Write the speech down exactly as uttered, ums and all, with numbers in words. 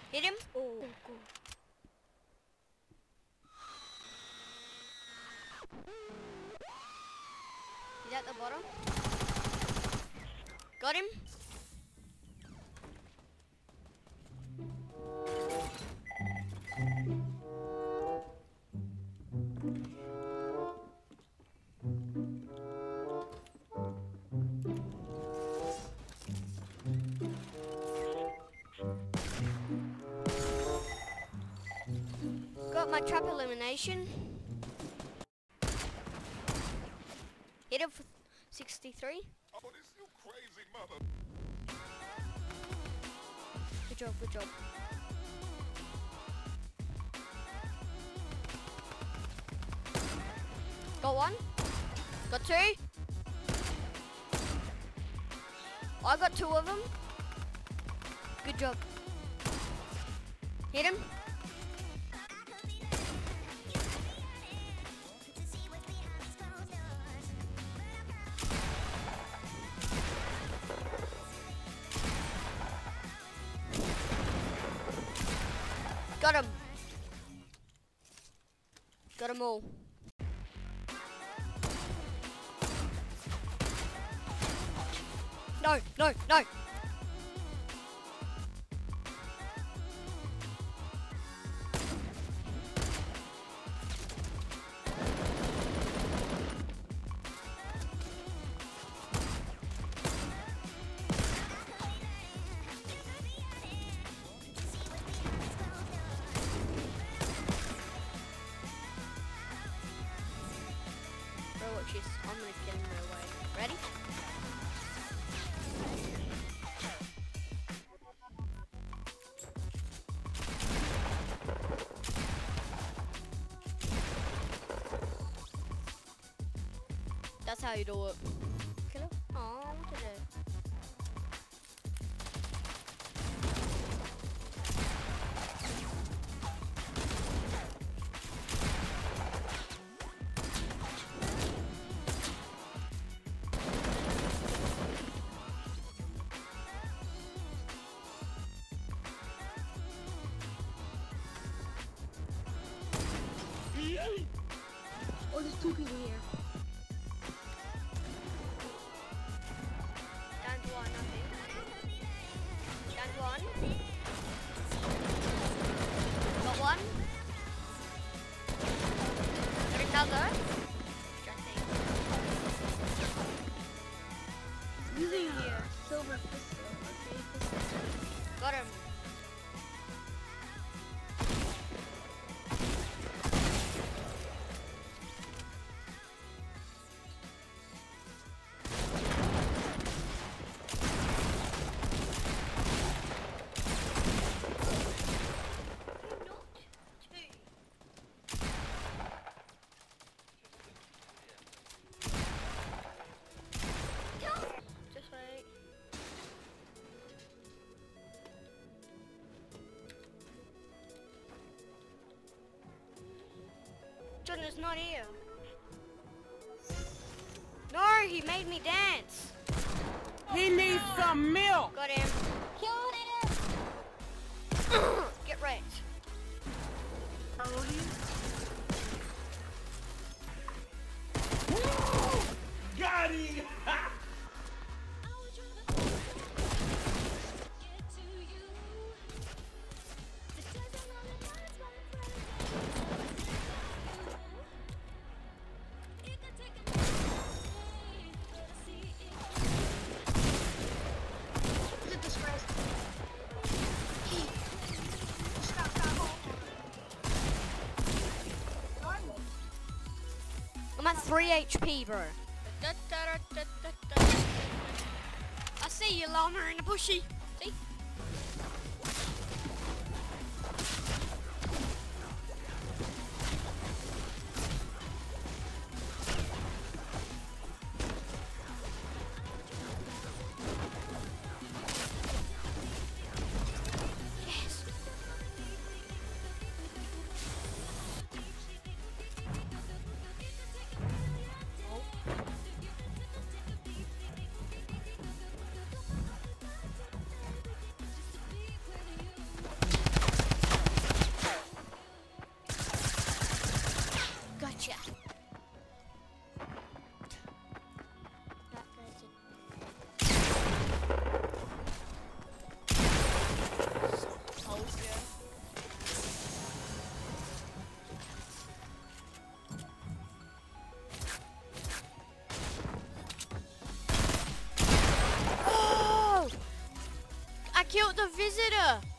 Hit him. Oh, cool. He's at the bottom. Got him. Got my trap elimination. Hit him for sixty-three. Oh, this you crazy mother. Good job, good job. Got one. Got two. I got two of them. Good job. Hit him. Got him. Got them all. No, no, no. Bro, watch this. I'm gonna get him right away. Ready? That's how you do it. Kill him? Oh, look at it. Oh, there's two people here. Down to one, I think. Down to one. Got one. Got another. Using here. Silver pistol. Okay, pistol. Got him. Just wait. John is not here. No, he made me dance. He needs some milk. Got him. Kill him! Get wrecked. Got him. Is it disgrace? Stop, stop, hold on. I'm at three H P, bro. I see you, llama, in the bushy. See? Yes. the visitor.